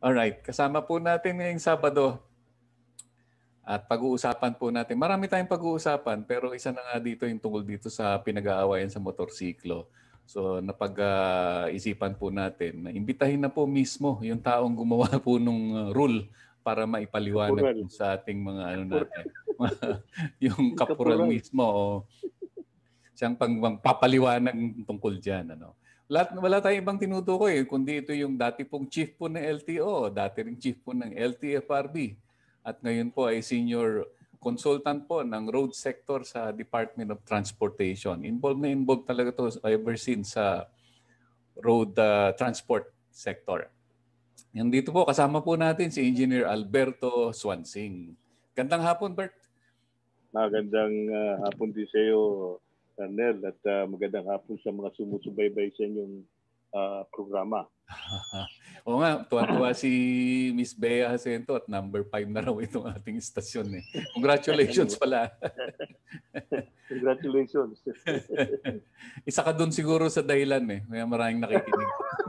Alright, kasama po natin ngayong Sabado at pag-uusapan po natin. Marami tayong pag-uusapan pero isa na nga dito yung tungkol dito sa pinag-aawayan sa motorsiklo. So napag-isipan po natin na imbitahin na po mismo yung taong gumawa po nung rule para maipaliwanag Kapural. sa ating mga ano natin. Yung kapural Kapural. mismo o siyang papaliwanag tungkol diyan ano. Wala tayong ibang tinutukoy kundi ito yung dati pong chief po ng LTO, dati ring chief po ng LTFRB at ngayon po ay senior consultant po ng road sector sa Department of Transportation. Involved talaga to ever since sa road transport sector. Yan dito po kasama po natin si Engineer Alberto Swansing. Gandang hapon, Bert. Magandang hapon din sa iyo, Nel, at magandang hapon sa mga sumusubaybay sa inyong programa. Oo nga, tuwa-tuwa si Miss Bea Jacinto at number 5 na raw itong ating istasyon. Congratulations pala. Congratulations. Isa ka dun siguro sa dahilan May maraming nakikinig.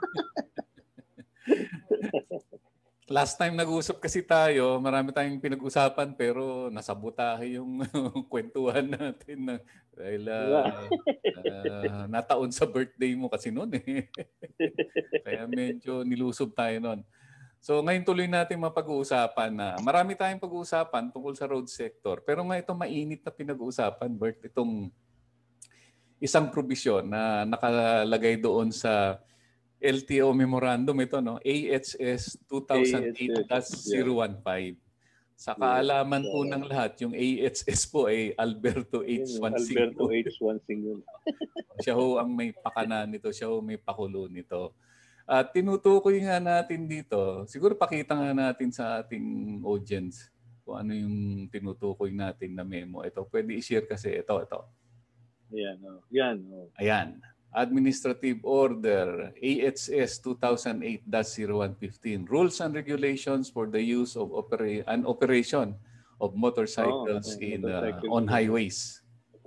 Last time nag-usap kasi tayo, marami tayong pinag-usapan pero nasabotahe yung kwentuhan natin dahil nataon sa birthday mo kasi noon Kaya medyo nilusob tayo noon. So ngayon tuloy natin mapag-uusapan na marami tayong pag-uusapan tungkol sa road sector. Pero nga ito mainit na pinag-uusapan, Bert, itong isang probisyon na nakalagay doon sa LTO memorandum ito, no? AHS 2008-015. Sa kaalaman po ng lahat, yung AHS po ay Alberto H. Swansing. Alberto H. Swansing yun. Siya ho ang may pakana nito, siya ho may pakulo nito. At tinutukoy nga natin dito, siguro pakita nga natin sa ating audience kung ano yung tinutukoy natin na memo. Ito, pwede i-share kasi ito. Ayan. Administrative Order AHS 2008-0115 Rules and Regulations for the Use of Operation of Motorcycles on Highways.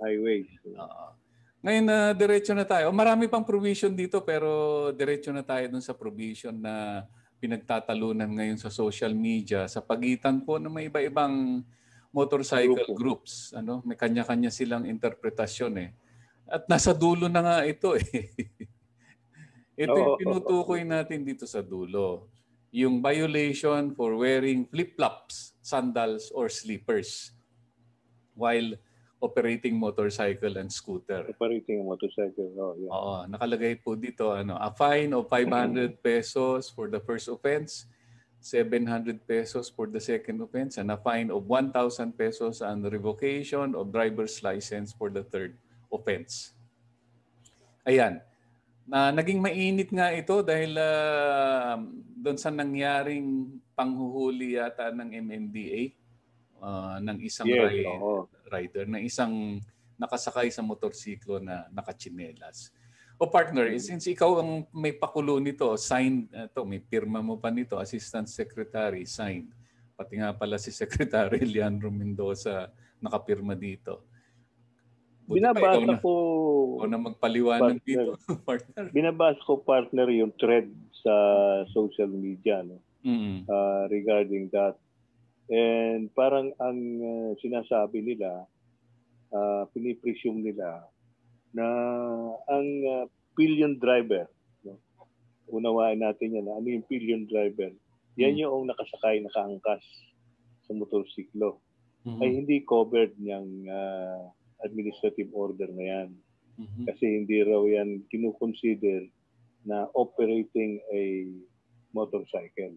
Ngayon diretso na tayo. Marami pang provision dito pero diretso na tayo dun sa provision na pinagtatalunan ngayon sa social media sa pagitan po ng may iba-ibang motorcycle groups. May kanya-kanya silang interpretasyon At nasa dulo na nga ito Ito yung tinutukoy natin dito sa dulo. Yung violation for wearing flip-flops, sandals, or slippers while operating motorcycle and scooter. Operating motorcycle, Oo, nakalagay po dito a fine of 500 pesos for the first offense, 700 pesos for the second offense, and a fine of 1,000 pesos and revocation of driver's license for the third offense. Ayan. Naging mainit nga ito dahil doon sa nangyaring panghuhuli yata ng MMDA ng isang rider, ng isang nakasakay sa motorsiklo na nakatsinelas. Partner, since ikaw ang may pakulo nito, signed, may pirma mo pa nito, Assistant Secretary, signed. Pati nga pala si Secretary Leandro Mendoza nakapirma dito. Binabasa ko na magpaliwanag dito, partner. Binabasa ko, partner, yung thread sa social media regarding that. And parang ang sinasabi nila, pinipresume nila na ang pillion driver, unawain natin yan, ano yung pillion driver? Yan yung nakasakay, nakaangkas sa motorsiklo. Ay hindi covered niyang administrative order na yan. Kasi hindi raw yan kinukonsider na operating a motorcycle.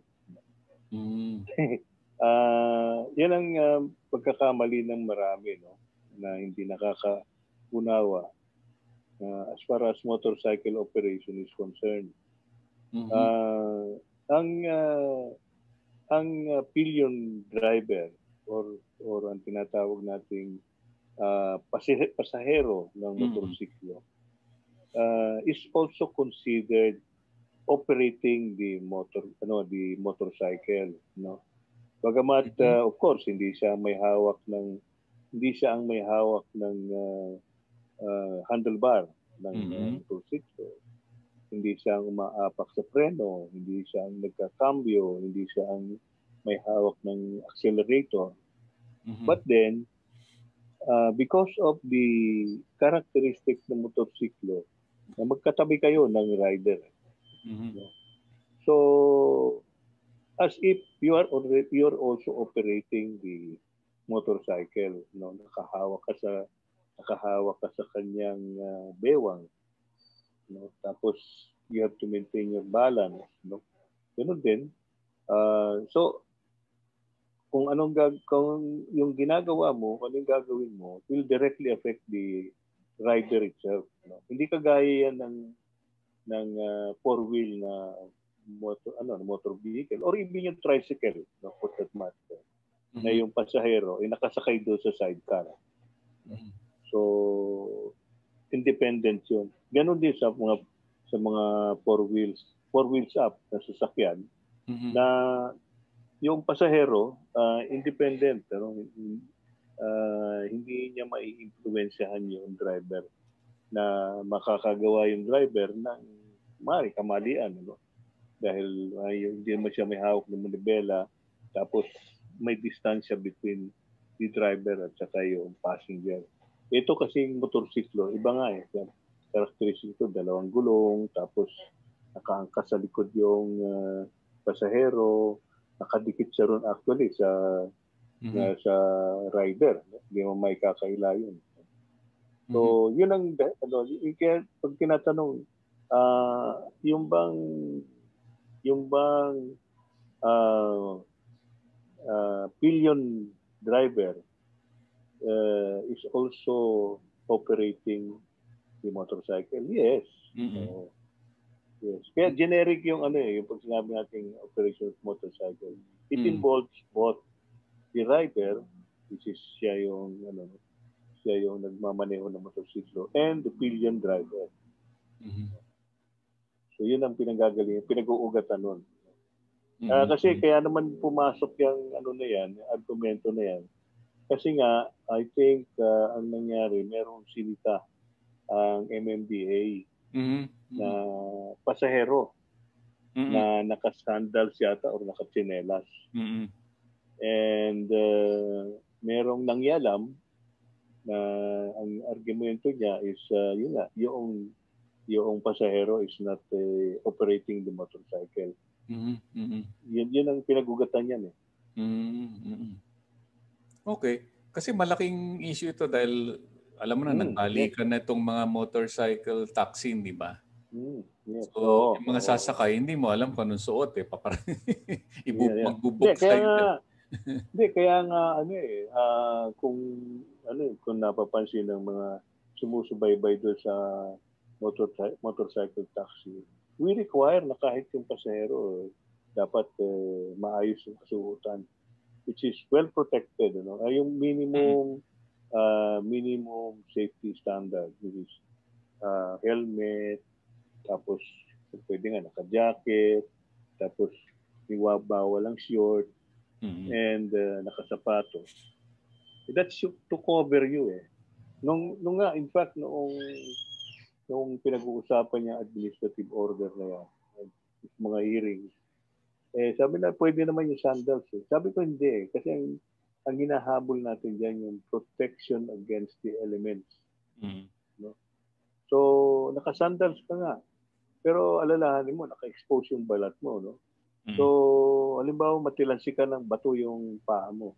Yan ang pagkakamali ng marami, na hindi nakakaunawa as far as motorcycle operation is concerned. Ang pillion driver or ang tinatawag nating pasahero ng motorsiklo is also considered operating the motorcycle, Bagamat of course hindi siya ang may hawak ng handlebar ng motorsiklo. hindi siya ang umaapak sa preno, hindi siya ang nagkakambyo, hindi siya ang may hawak ng accelerator. But then, because of the characteristics ng motorsiklo, na magkatabi kayo ng rider. So, as if you're also operating the motorcycle, no? Nakahawak ka sa kanyang bewang, no? Tapos you have to maintain your balance, no? Ganun din. So kung yung ginagawa mo, kung anong gagawin mo, will directly affect the rider itself, no? Hindi kagaya yan ng four-wheel na motor vehicle or even yung tricycle, no, for that matter, na yung pasahero ay nakasakay doon sa sidecar. So independent yun. Ganon din sa mga four wheels up na sasakyan, na yung pasahero independent, pero hindi niya mai-influensyahan yung driver, na makakagawa yung driver ng kamalian, no? Dahil hindi naman siya may hawak ng manibela, tapos may distansya between the driver at saka yung passenger. Ito kasing motorsiklo, iba nga eh. Characteristic ito, dalawang gulong, tapos nakaangkas sa likod yung pasahero, nakadikit siya ron actually sa rider. Hindi mo may kakaila yun. So, yun ang, kaya pag tinatanong, yung bang pillion driver is also operating the motorcycle? Yes. Yes. Kaya generic yung yung pag sinabi nating operation of motorcycle. It involves both the rider, which is siya yung nagmamaneho ng motorsiklo, and the pillion driver. So yun ang pinag-uugatan nun. Kasi kaya naman pumasok yung argumento na yan. Kasi nga, I think ang nangyari, merong sinita ang MMDA na pasahero na naka-sandals yata or naka-tsinelas. And merong nangyalam na ang argumento niya is yung pasahero is not operating the motorcycle. Yun ang pinagugatan niyan eh. Okay. Kasi malaking issue ito dahil alam mo na, nagbalikan na itong mga motorcycle taxi, di ba? Yes. So, yung mga sasakay, hindi mo alam kung anong suot eh. Magbubuk sa'yo. Kaya nga kung napapansin ng mga sumusubaybay doon sa motorcycle taxi, we require na kahit yung pasahero dapat maayos yung kasuotan, which is well protected, yung minimum safety standard, which is helmet, tapos pwede nga naka-jacket, tapos bawal ang short, and nakasapatos. That's to cover you eh. Nung nga, in fact, noong pinag-uusapan niya administrative order na yan, mga hearings, sabi na pwede naman yung sandals eh. Sabi ko hindi eh, kasi ang hinahabol natin dyan yung protection against the elements. No? So, naka-sandals ka nga, pero alalahanin mo, naka-expose yung balat mo, no? So, halimbawa matilansi ka ng bato yung paa mo.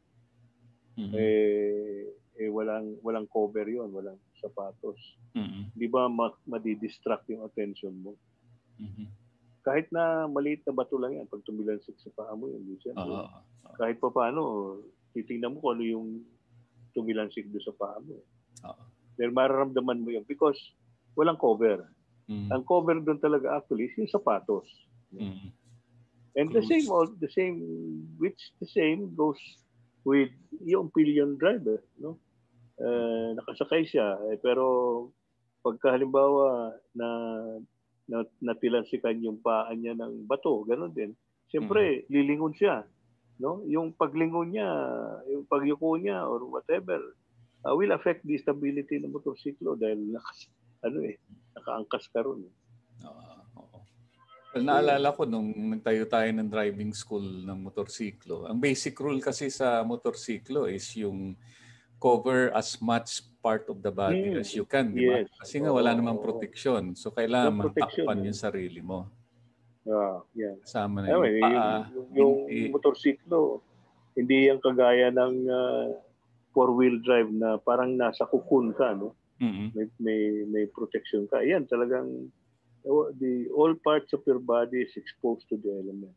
Walang cover yon, walang sapatos. Di ba madidistract yung attention mo? Kahit na maliit na bato lang yan, pag tumilansik sa paa mo yun, kahit pa paano, titingnan mo kung ano yung tumilansik doon sa paa mo. Pero mararamdaman mo yun because walang cover. Ang cover doon talaga actually is yung sapatos. And the same goes with yung pillion driver, no? Nakasakay siya, pero pagka halimbawa na natilansikan yung paa niya ng bato, gano'n din. Siyempre, lilingon siya, no? Yung paglingon niya, yung pagyuko niya or whatever, will affect the stability ng motorsiklo dahil nakaangkas ka ron. Well, naalala ko nung nagtayo tayo ng driving school ng motorsiklo. Ang basic rule kasi sa motorsiklo is yung cover as much part of the body as you can, di ba? Yes. Kasi nga wala namang proteksyon. So kailangan No protection. matakpan yung sarili mo. Yan. Kasama na Anyway, yung paa. yung motorsiklo, hindi yung kagaya ng four-wheel drive na parang nasa cocoon ka, no? May protection ka. Yan, talagang all parts of your body is exposed to the element.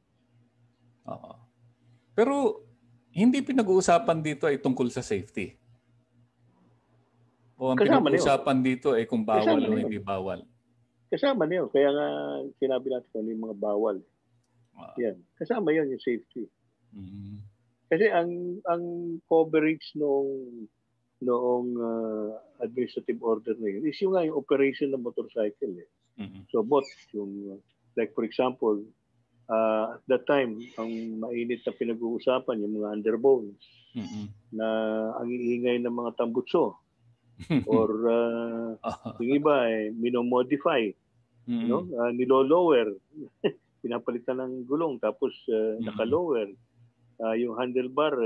Pero hindi pinag-uusapan dito ay tungkol sa safety. O ang pinag-uusapan dito ay kung bawal o hindi bawal. Kasama niyo. Kaya nga sinabi natin kung ano yung mga bawal. Yan. Kasama yun yung safety. Kasi ang coverage noong administrative order na yun is yung operation ng motorcycle. So both yung, like for example, at that time, ang mainit na pinag-uusapan yung mga underbones na ang iingay ng mga tambutso or yung iba minomodify, nilo-lower, pinapalitan ng gulong tapos naka-lower. Yung handlebar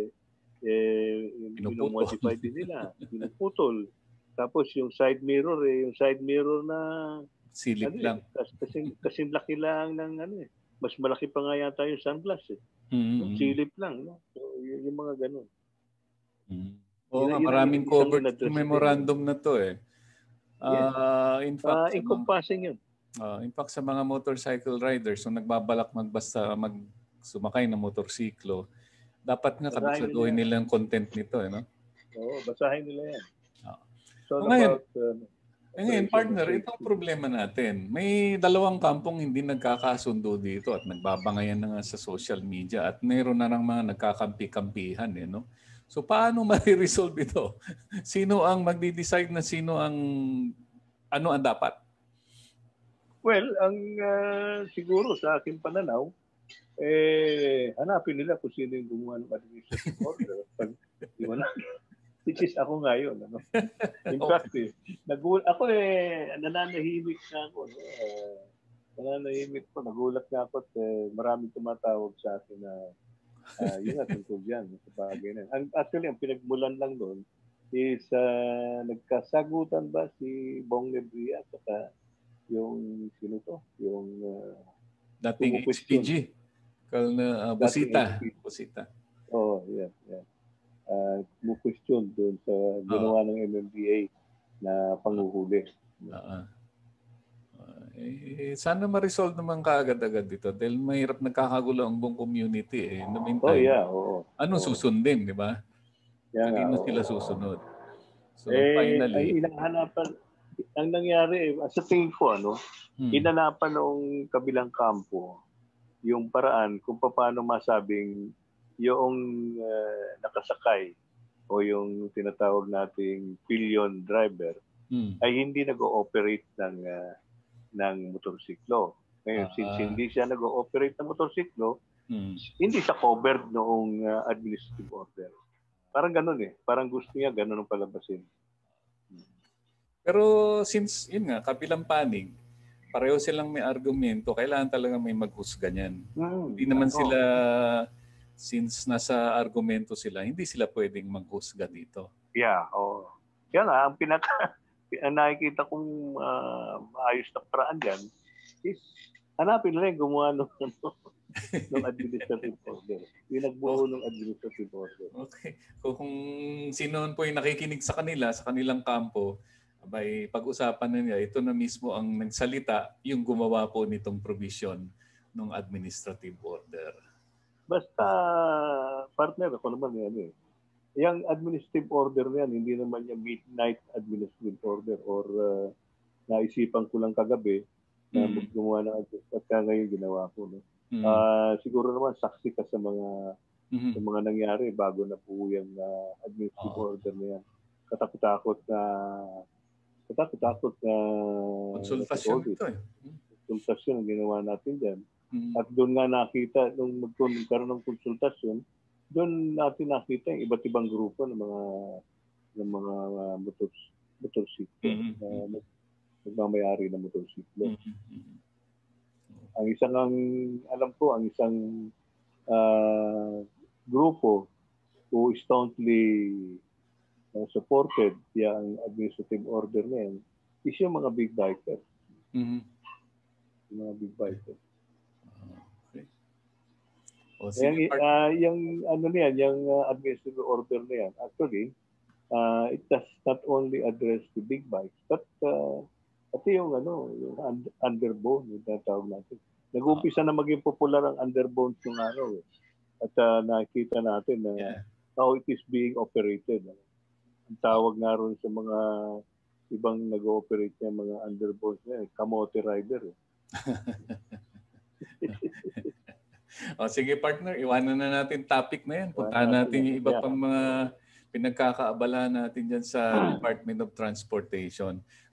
minomodify din nila, pinuputol. Tapos yung side mirror na silip lang. Kasi laki lang ng mas malaki pa nga yata yung sunglass silip lang, no? So, yung mga ganun. Oo nga, maraming covered memorandum na to eh. In fact, encompassing yun. In fact, sa mga motorcycle riders, kung nagbabalak sumakay ng motorsiklo, dapat nga kabisaduhin nila ang content nito. No? Oo, basahin nila yan. So, ngayon, partner, itong problema natin. May dalawang kampong hindi nagkakasundo dito at nagbabangayan na nga sa social media at mayroon na ng mga nagkakampi-kampihan. No? So paano ma-resolve ito? Sino ang magdi-decide na ano ang dapat? Well, ang siguro sa aking pananaw, hanapin nila kung sino yung gumawa ng administrative order. Which is ako ngayon. Ano? In fact, ako nananahimik na ako. Nagulat na ako at maraming tumatawag sa akin na yun nga tungkol dyan. Actually, ang pinagmulan lang doon is nagkasagutan ba si Bong Lebria at yung sino to? Yung dating HPG. Busita. Oh, yeah. Question doon sa ginawa ng MMDA na panguhuli. Sana ma-resolve naman kaagad-agad dito dahil mahirap nagkakagulo ang buong community. In the meantime, anong susundin, di ba? Kanino sila susunod? So finally, ang nangyari, sa tingin ko, inanapan ng kabilang kampo yung paraan kung paano masabing yung nakasakay o yung tinatawag nating pillion driver ay hindi nag-ooperate ng motorsiklo. Ngayon, since hindi siya nag-ooperate ng motorsiklo, hindi siya covered noong administrative order. Parang ganun Parang gusto niya ganun ang palabasin. Pero since, yun nga, kabilang panig, pareho silang may argumento, kailangan talaga may maghusga niyan. Hindi naman sila, since nasa argumento sila, hindi sila pwedeng maghusga dito. Yeah, Kaya nga, ang nakikita kong maayos na paraan dyan is hanapin nila yung gumawa ng administrative order. Yung nagbuo ng administrative order. Okay. Kung sino po yung nakikinig sa kanila, sa kanilang kampo, abay, pag-usapan na niya, ito na mismo ang nagsalita, yung gumawa po nitong provision ng administrative order. Basta, partner, ako naman yung administrative order na yan, hindi naman yung midnight administrative order or naisipan ko lang kagabi na gumawa ng at ngayon ginawa ko. No? Siguro naman saksi ka sa mga nangyari bago na po yung administrative order na yan. Katakot-takot na konsultasyon ito konsultasyon ang ginawa natin dyan. At doon nga nakita, nung magkaroon ng konsultasyon, doon natin nakita yung iba't ibang grupo ng mga motorsiklo, nagmamayari ng motorsiklo. Ang isang alam ko, ang isang grupo who staunchly supported yung administrative order na yan is yung mga big bikers. Mm-hmm. Yung mga big bikers. Okay. O, sige, yung ano niyan, yung administrative order na yan, actually, it does not only address the big bikes, but pati yung underbone, yung tatawag natin. Nag-umpisa na maging popular ang underbone ng araw. At nakikita natin na how it is being operated. Ang tawag nga ron sa mga ibang nag-ooperate ng mga underbones na kamote rider. O, sige partner, iwanan na natin topic na yan. Puntahan natin yung iba pang mga pinagkakaabalahan natin dyan sa Department of Transportation.